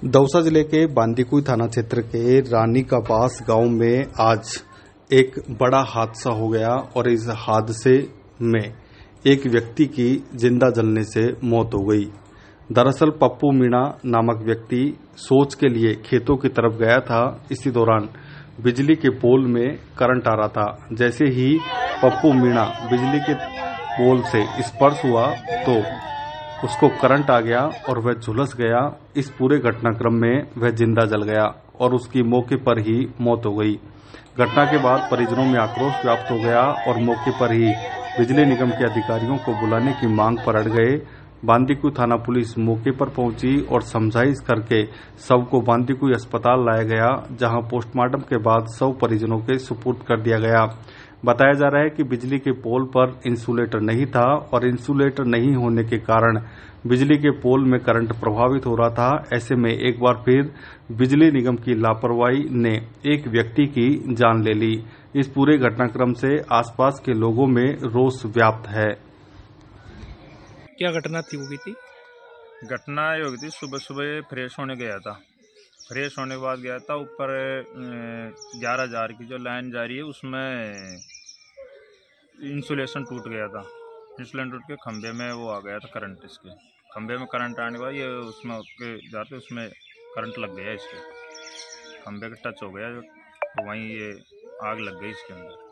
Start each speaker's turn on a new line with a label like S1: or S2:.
S1: दौसा जिले के बांदीकुई थाना क्षेत्र के रानी का पास गांव में आज एक बड़ा हादसा हो गया और इस हादसे में एक व्यक्ति की जिंदा जलने से मौत हो गई। दरअसल पप्पू मीणा नामक व्यक्ति शौच के लिए खेतों की तरफ गया था। इसी दौरान बिजली के पोल में करंट आ रहा था। जैसे ही पप्पू मीणा बिजली के पोल से स्पर्श हुआ तो उसको करंट आ गया और वह झुलस गया। इस पूरे घटनाक्रम में वह जिंदा जल गया और उसकी मौके पर ही मौत हो गई। घटना के बाद परिजनों में आक्रोश व्याप्त हो गया और मौके पर ही बिजली निगम के अधिकारियों को बुलाने की मांग पर अड़ गए। बांदीकुई थाना पुलिस मौके पर पहुंची और समझाइश करके शव को बांदीकुई अस्पताल लाया गया, जहां पोस्टमार्टम के बाद शव परिजनों के सुपुर्द कर दिया गया। बताया जा रहा है कि बिजली के पोल पर इंसुलेटर नहीं था और इंसुलेटर नहीं होने के कारण बिजली के पोल में करंट प्रभावित हो रहा था। ऐसे में एक बार फिर बिजली निगम की लापरवाही ने एक व्यक्ति की जान ले ली। इस पूरे घटनाक्रम से आसपास के लोगों में रोष व्याप्त है।
S2: क्या घटना थी वो थी?
S3: घटना ये हो गई थी, सुबह सुबह फ्रेश होने गया था। फ्रेश होने के बाद गया था ऊपर 11,000 की जो लाइन जा रही है उसमें इंसुलेशन टूट गया था। इंसुलेशन टूट के खंबे में वो आ गया था करंट। इसके खंबे में करंट आने के बाद ये उसमें जाते उसमें करंट लग गया। इसके खंबे के टच हो गया तो वहीं ये आग लग गई इसके अंदर।